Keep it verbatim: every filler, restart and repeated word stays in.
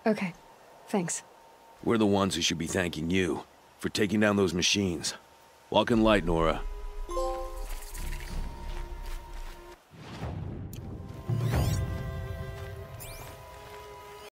Okay, thanks. We're the ones who should be thanking you for taking down those machines. Walk in light, Nora.